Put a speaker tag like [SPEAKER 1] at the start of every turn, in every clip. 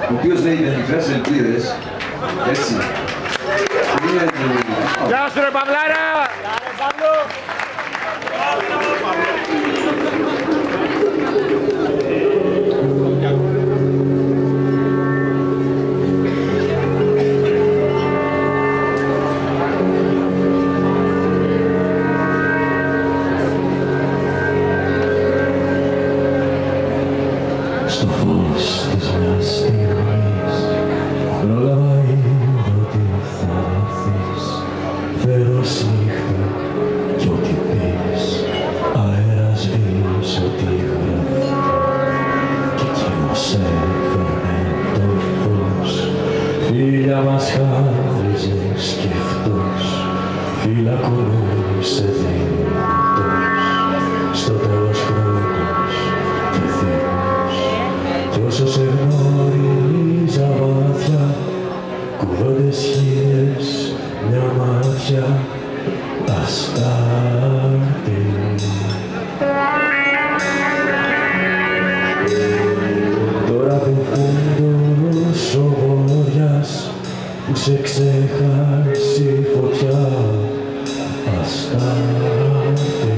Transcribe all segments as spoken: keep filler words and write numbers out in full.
[SPEAKER 1] ο οποίος λέει δεν μικρές ελπίδες, έτσι. Είναι...
[SPEAKER 2] Γεια σου ρε Παυλάρα! Γεια ρε Παύλο!
[SPEAKER 3] Στο φως της μιας στιγμής πρόλαβα είδω τι θα έρθεις. Φέρος νύχτα κι ό,τι πεις, αέρας βείς ό,τι γράφει. Κι εκείνος έφερνε το φως, φίλια μας χάριζε σκεφτός, φυλακωνούσε δυνατός, στο τέλος χρόνος και θύμος. Κι όσο σε γνώριζα μάτια, κουβέντες χίλιες, μια μάτια, αστάρτη. Τώρα που φούντος ο βόριας, που σε ξέχασε η φωτιά, αστάρτη.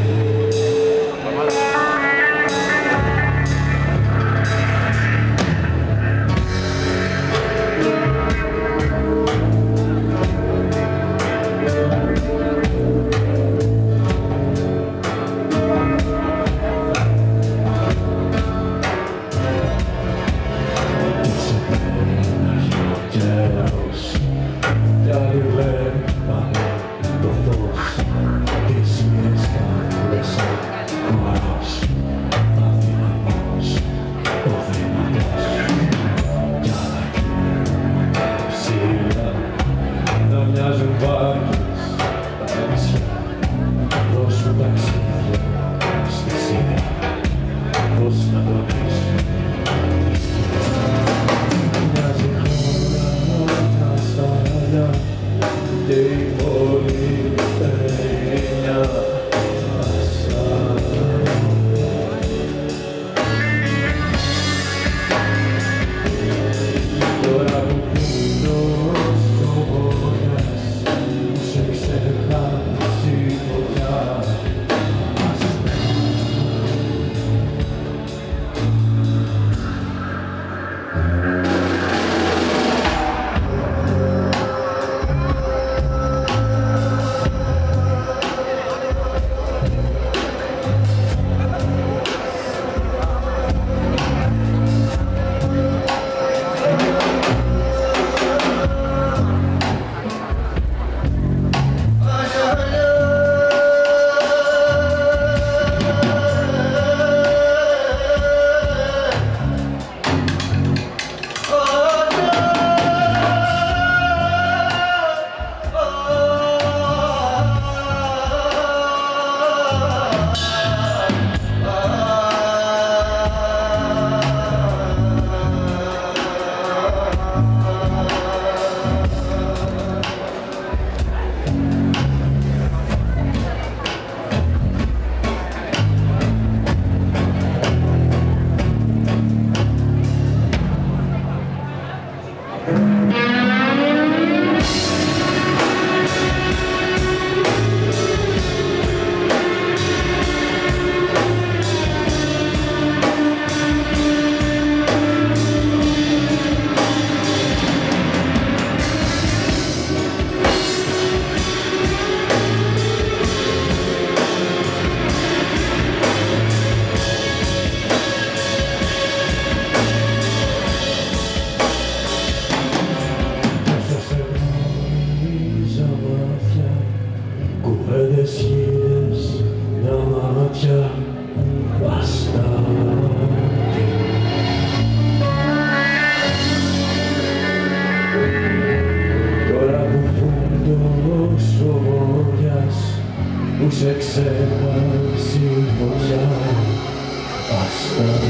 [SPEAKER 3] που σε ξέχασε η φωτιά, αστά.